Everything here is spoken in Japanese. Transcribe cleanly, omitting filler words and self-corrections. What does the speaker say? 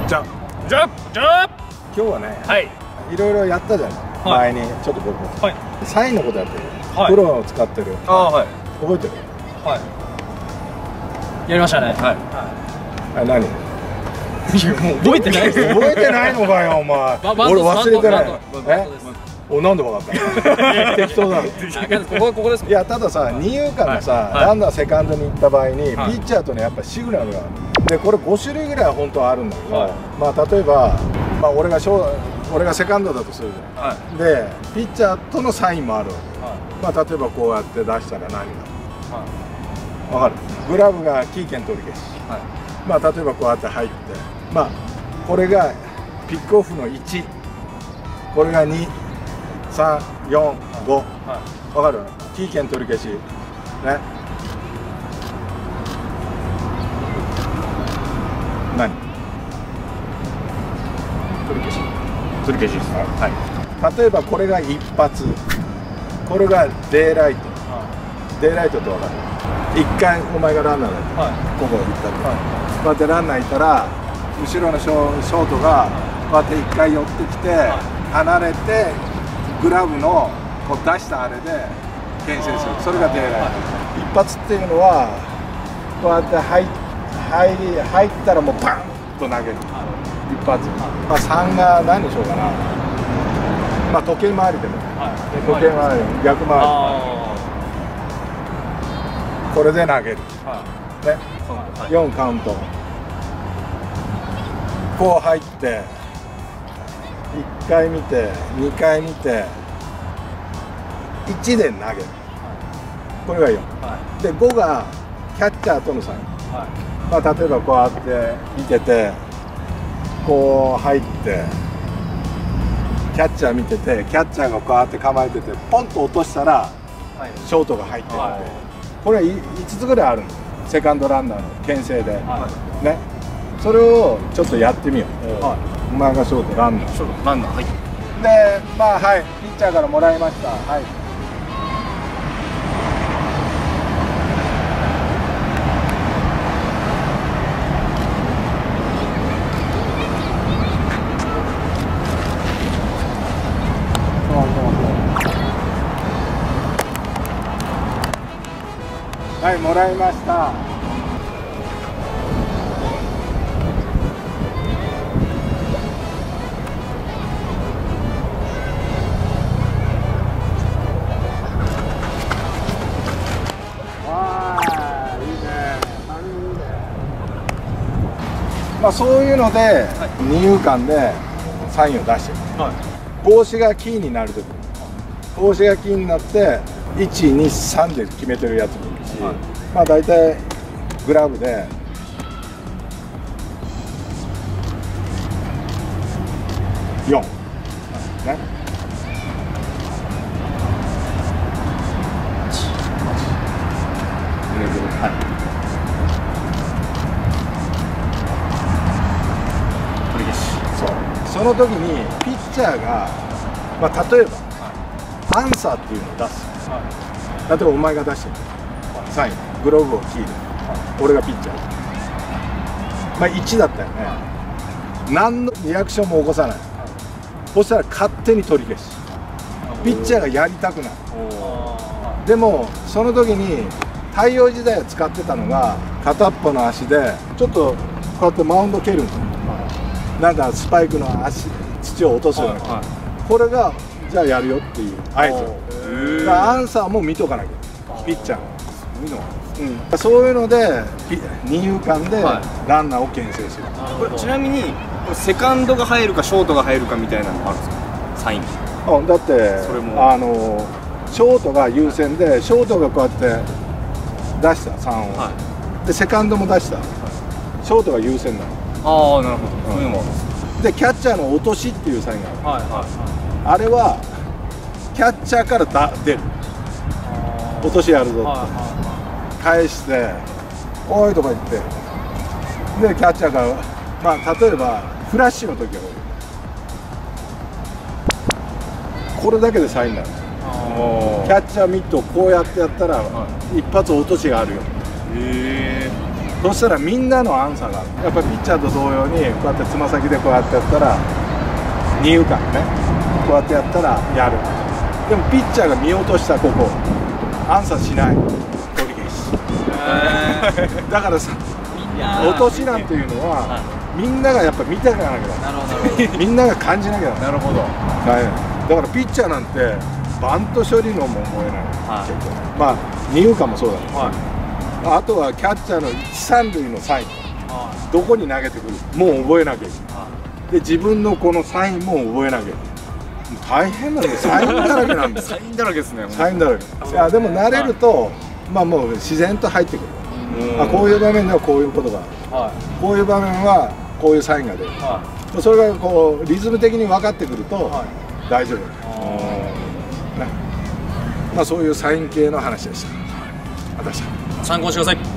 じゃジャンプジャンプ。 今日はね、 はい。 いろいろやったじゃない、前にちょっと僕も、サインのことやってる、プロを使ってる、覚えてる？ やりましたね。 あ、何？ もう覚えてないです。 覚えてないのかよお前。俺忘れてない。お、なんで分かった？適当だろ。 ここです。 いや、たださ、二遊間のさ、ランナーセカンドに行った場合にピッチャーとね、やっぱシグナルがある。で、これ5種類ぐらいは本当はあるんだけど、まあ例えば、まあ俺がセカンドだとするじゃん。で、ピッチャーとのサインもあるわけ。まあ例えばこうやって出したら何が分かる？グラブがキーケン取り消し。まあ例えばこうやって入って、まあこれがピックオフの1、これが2、3、4、5、分かる？キーケン取り消しね。何？取り消し。取り消しです。はい。例えばこれが一発、これがデイライト。デイライトと分かる？一回お前がランナーだった、ここ行ったり、こうやってランナーいたら後ろのショートがこうやって一回寄ってきて、離れてグラブのこう出したあれで牽制する、それがデイライト。一発っていうのはこうやって入ったらもうパンと投げる、一発。まあ3が何でしょうかな、まあ時計回りでも、時計回り、逆回り、これで投げる、ね、4カウント、こう入って1回見て2回見て1で投げる、これが4、で5がキャッチャーとのサイン。まあ例えばこうやって見ててこう入ってキャッチャー見てて、キャッチャーがこうやって構えててポンと落としたらショートが入ってるんで、これ5つぐらいあるんです、セカンドランナーの牽制で、ね。それをちょっとやってみよう。お前がショートランナー、で、まあはい、ピッチャーからもらいました。はい、はい、もらいました。まあそういうので、二遊間でサインを出してる、帽子がキーになるとき、帽子がキーになって1、2、3で決めてるやつもいるし、まあ大体グラブで4、ね。その時にピッチャーが、まあ、例えば、アンサーっていうのを出す、例えばお前が出してるサイン、グローブをキーで、俺がピッチャー、まあ、1だったよね。何のリアクションも起こさない、そしたら勝手に取り消し、ピッチャーがやりたくなる。でもその時に太陽時代を使ってたのが、片っぽの足でちょっとこうやってマウンド蹴るんですよ。なんかスパイクの土を落とすような、これがじゃあやるよっていう合図。だからアンサーも見とかなきゃ、ピッチャーが。そういうので二遊間でランナーを牽制する。 これちなみにセカンドが入るかショートが入るかみたいなのがあるんですか、サイン。 だってショートが優先で、ショートがこうやって出した3を、でセカンドも出した、ショートが優先なの。 ああ、なるほど。そういうのもでキャッチャーの落としっていうサインがある。あれはキャッチャーから出る、落としやるぞって返して「おい」とか言って、でキャッチャーが、まあ例えばフラッシュの時はこれだけでサインになる。キャッチャーミットをこうやってやったら一発落としがあるよ。 そしたらみんなのアンサーがある。やっぱりピッチャーと同様にこうやってつま先でこうやってやったら二遊間ね、こうやってやったらやる。でもピッチャーが見落としたここアンサーしない、取り消しだからさ、落としなんていうのは、みんながやっぱ見ていかなきゃなるほど。 みんなが感じなきゃなるほど。 だからピッチャーなんてバント処理のも覚えない、結構まあ二遊間もそうだけど、あとはキャッチャーの一三塁のサイン、どこに投げてくるもう覚えなきゃいけない。で自分のこのサインも覚えなきゃいけない。大変なんだよ、サインだらけなんだよ。 サインだらけですね。 サインだらけ。いやでも慣れると、まあもう自然と入ってくる。こういう場面ではこういうことがある、こういう場面はこういうサインが出る、それがこうリズム的に分かってくると大丈夫、まあそういうサイン系の話でした。私は参考にしてください。